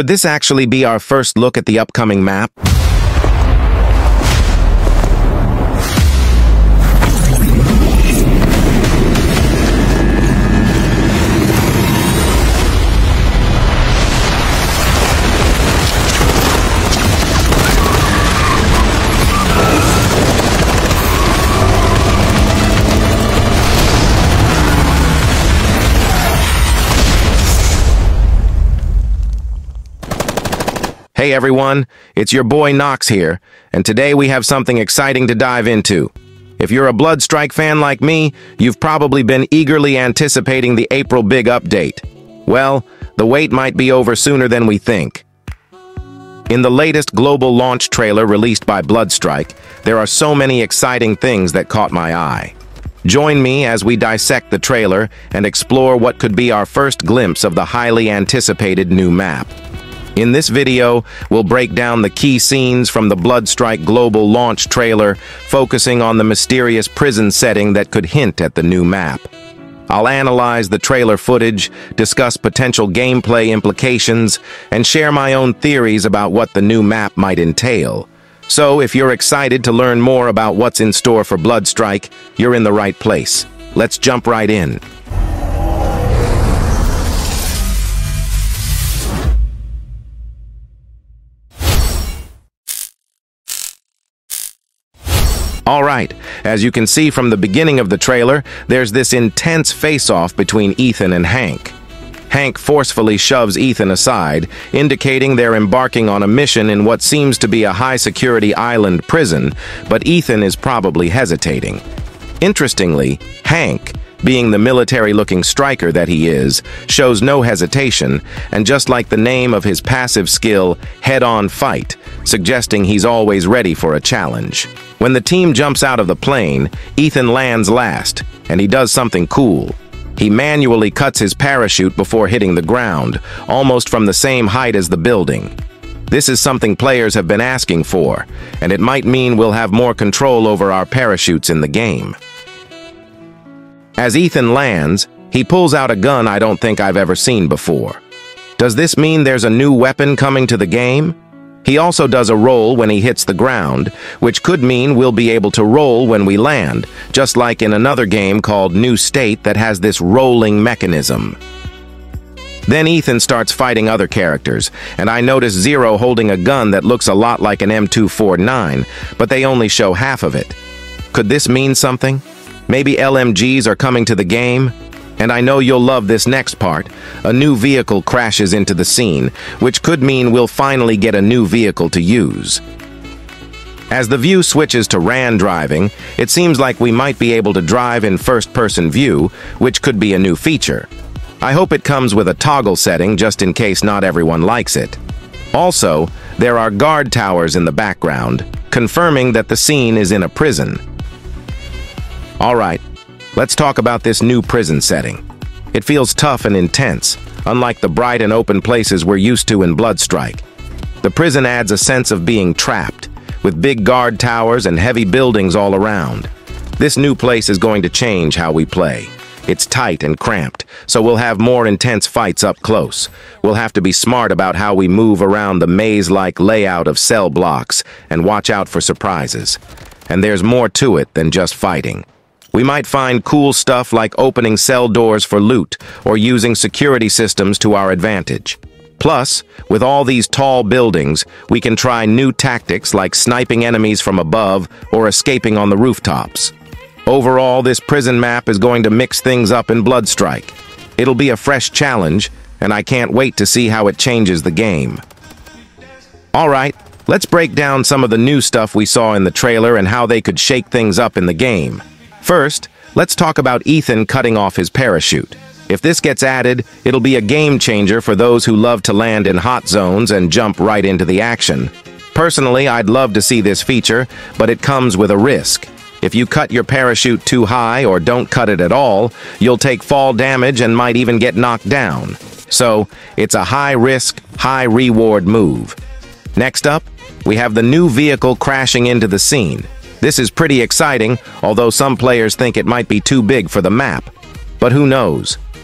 Could this actually be our first look at the upcoming map? Hey everyone, it's your boy Nox here, and today we have something exciting to dive into. If you're a Bloodstrike fan like me, you've probably been eagerly anticipating the April big update. Well, the wait might be over sooner than we think. In the latest global launch trailer released by Bloodstrike, there are so many exciting things that caught my eye. Join me as we dissect the trailer and explore what could be our first glimpse of the highly anticipated new map. In this video, we'll break down the key scenes from the Bloodstrike global launch trailer, focusing on the mysterious prison setting that could hint at the new map. I'll analyze the trailer footage, discuss potential gameplay implications, and share my own theories about what the new map might entail. So, if you're excited to learn more about what's in store for Bloodstrike, you're in the right place. Let's jump right in. Alright, as you can see from the beginning of the trailer, there's this intense face-off between Ethan and Hank. Hank forcefully shoves Ethan aside, indicating they're embarking on a mission in what seems to be a high-security island prison, but Ethan is probably hesitating. Interestingly, Hank, being the military-looking striker that he is, shows no hesitation, and just like the name of his passive skill, Head-On Fight, suggesting he's always ready for a challenge. When the team jumps out of the plane, Ethan lands last, and he does something cool. He manually cuts his parachute before hitting the ground, almost from the same height as the building. This is something players have been asking for, and it might mean we'll have more control over our parachutes in the game. As Ethan lands, he pulls out a gun I don't think I've ever seen before. Does this mean there's a new weapon coming to the game? He also does a roll when he hits the ground, which could mean we'll be able to roll when we land, just like in another game called New State that has this rolling mechanism. Then Ethan starts fighting other characters, and I notice Zero holding a gun that looks a lot like an M249, but they only show half of it. Could this mean something? Maybe LMGs are coming to the game? And I know you'll love this next part. A new vehicle crashes into the scene, which could mean we'll finally get a new vehicle to use. As the view switches to RAN driving, it seems like we might be able to drive in first-person view, which could be a new feature. I hope it comes with a toggle setting just in case not everyone likes it. Also, there are guard towers in the background, confirming that the scene is in a prison. Alright. Let's talk about this new prison setting. It feels tough and intense, unlike the bright and open places we're used to in Bloodstrike. The prison adds a sense of being trapped, with big guard towers and heavy buildings all around. This new place is going to change how we play. It's tight and cramped, so we'll have more intense fights up close. We'll have to be smart about how we move around the maze-like layout of cell blocks and watch out for surprises. And there's more to it than just fighting. We might find cool stuff like opening cell doors for loot or using security systems to our advantage. Plus, with all these tall buildings, we can try new tactics like sniping enemies from above or escaping on the rooftops. Overall, this prison map is going to mix things up in Bloodstrike. It'll be a fresh challenge, and I can't wait to see how it changes the game. Alright, let's break down some of the new stuff we saw in the trailer and how they could shake things up in the game. First, let's talk about Ethan cutting off his parachute. If this gets added, it'll be a game changer for those who love to land in hot zones and jump right into the action. Personally, I'd love to see this feature, but it comes with a risk. If you cut your parachute too high or don't cut it at all, you'll take fall damage and might even get knocked down. So, it's a high-risk, high-reward move. Next up, we have the new vehicle crashing into the scene. This is pretty exciting, although some players think it might be too big for the map. But who knows?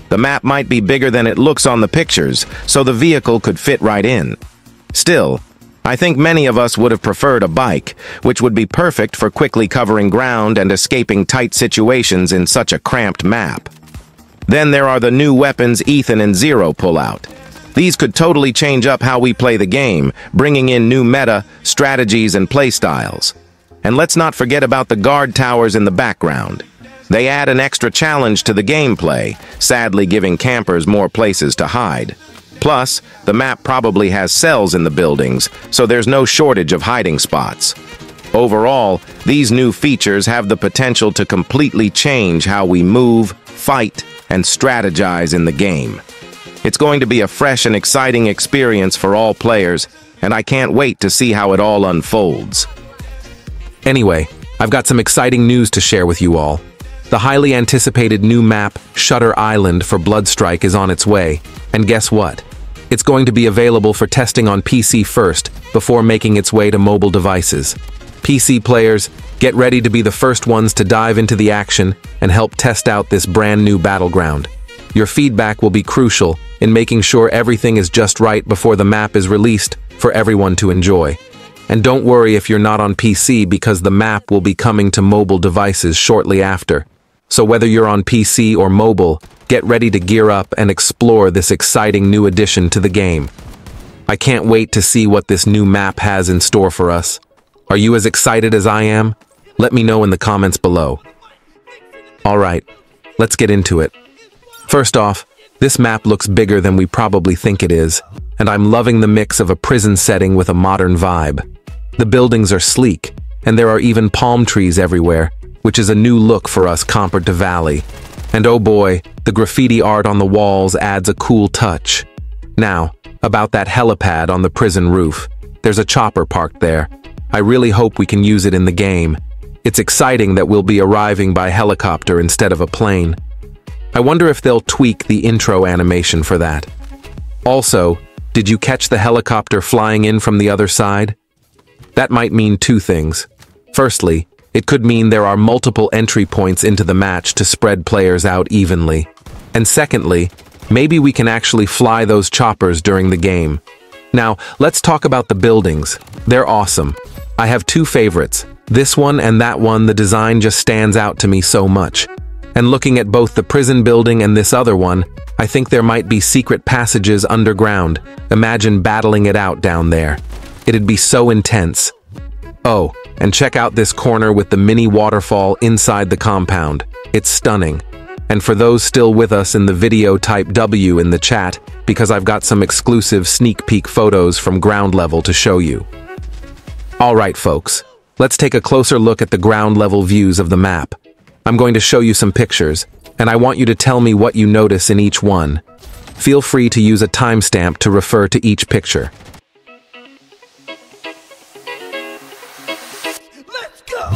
The map might be bigger than it looks on the pictures, so the vehicle could fit right in. Still, I think many of us would have preferred a bike, which would be perfect for quickly covering ground and escaping tight situations in such a cramped map. Then there are the new weapons Ethan and Zero pull out. These could totally change up how we play the game, bringing in new meta, strategies, and playstyles. And let's not forget about the guard towers in the background. They add an extra challenge to the gameplay, sadly giving campers more places to hide. Plus, the map probably has cells in the buildings, so there's no shortage of hiding spots. Overall, these new features have the potential to completely change how we move, fight, and strategize in the game. It's going to be a fresh and exciting experience for all players, and I can't wait to see how it all unfolds. Anyway, I've got some exciting news to share with you all. The highly anticipated new map, Shutter Island for Bloodstrike, is on its way. And guess what? It's going to be available for testing on PC first, before making its way to mobile devices. PC players, get ready to be the first ones to dive into the action and help test out this brand new battleground. Your feedback will be crucial in making sure everything is just right before the map is released for everyone to enjoy. And don't worry if you're not on PC, because the map will be coming to mobile devices shortly after. So whether you're on PC or mobile, get ready to gear up and explore this exciting new addition to the game. I can't wait to see what this new map has in store for us. Are you as excited as I am? Let me know in the comments below. Alright, let's get into it. First off, this map looks bigger than we probably think it is, and I'm loving the mix of a prison setting with a modern vibe. The buildings are sleek, and there are even palm trees everywhere, which is a new look for us compared to Valley. And oh boy, the graffiti art on the walls adds a cool touch. Now, about that helipad on the prison roof. There's a chopper parked there. I really hope we can use it in the game. It's exciting that we'll be arriving by helicopter instead of a plane. I wonder if they'll tweak the intro animation for that. Also, did you catch the helicopter flying in from the other side? That might mean two things. Firstly, it could mean there are multiple entry points into the match to spread players out evenly. And secondly, maybe we can actually fly those choppers during the game. Now, let's talk about the buildings. They're awesome. I have two favorites. This one and that one. The design just stands out to me so much. And looking at both the prison building and this other one, I think there might be secret passages underground. Imagine battling it out down there. It'd be so intense. Oh, and check out this corner with the mini waterfall inside the compound. It's stunning. And for those still with us in the video, type W in the chat, because I've got some exclusive sneak peek photos from ground level to show you. Alright folks, let's take a closer look at the ground level views of the map. I'm going to show you some pictures, and I want you to tell me what you notice in each one. Feel free to use a timestamp to refer to each picture. Let's go!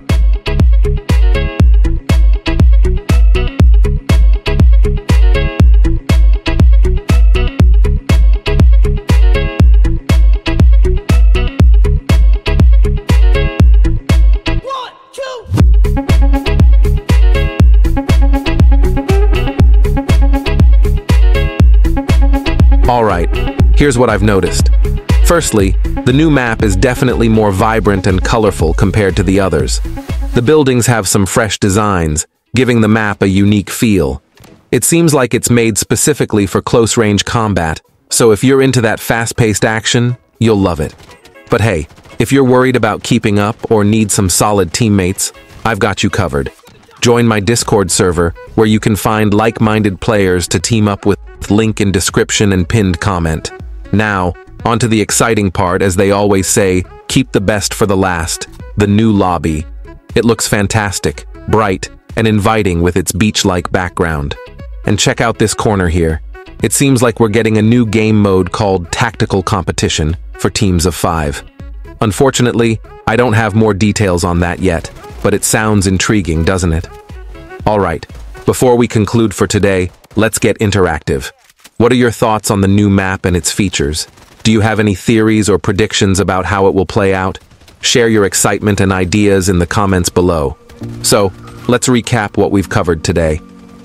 Alright, here's what I've noticed. Firstly, the new map is definitely more vibrant and colorful compared to the others. The buildings have some fresh designs, giving the map a unique feel. It seems like it's made specifically for close-range combat, so if you're into that fast-paced action, you'll love it. But hey, if you're worried about keeping up or need some solid teammates, I've got you covered. Join my Discord server, where you can find like-minded players to team up with. Link in description and pinned comment. Now, on to the exciting part. As they always say, keep the best for the last. The new lobby. It looks fantastic, bright, and inviting with its beach-like background. And check out this corner here. It seems like we're getting a new game mode called Tactical Competition for teams of 5. Unfortunately, I don't have more details on that yet, but it sounds intriguing, doesn't it? Alright, before we conclude for today, let's get interactive. What are your thoughts on the new map and its features? Do you have any theories or predictions about how it will play out? Share your excitement and ideas in the comments below. So, let's recap what we've covered today.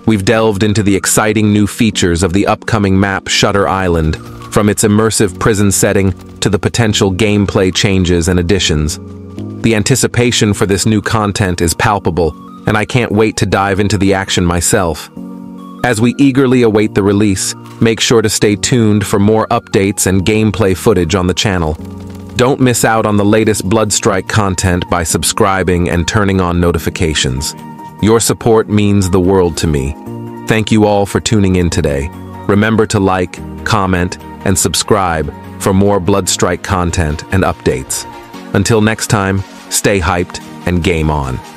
We've delved into the exciting new features of the upcoming map Shutter Island, from its immersive prison setting to the potential gameplay changes and additions. The anticipation for this new content is palpable, and I can't wait to dive into the action myself. As we eagerly await the release, make sure to stay tuned for more updates and gameplay footage on the channel. Don't miss out on the latest Bloodstrike content by subscribing and turning on notifications. Your support means the world to me. Thank you all for tuning in today. Remember to like, comment, and subscribe for more Bloodstrike content and updates. Until next time, stay hyped and game on.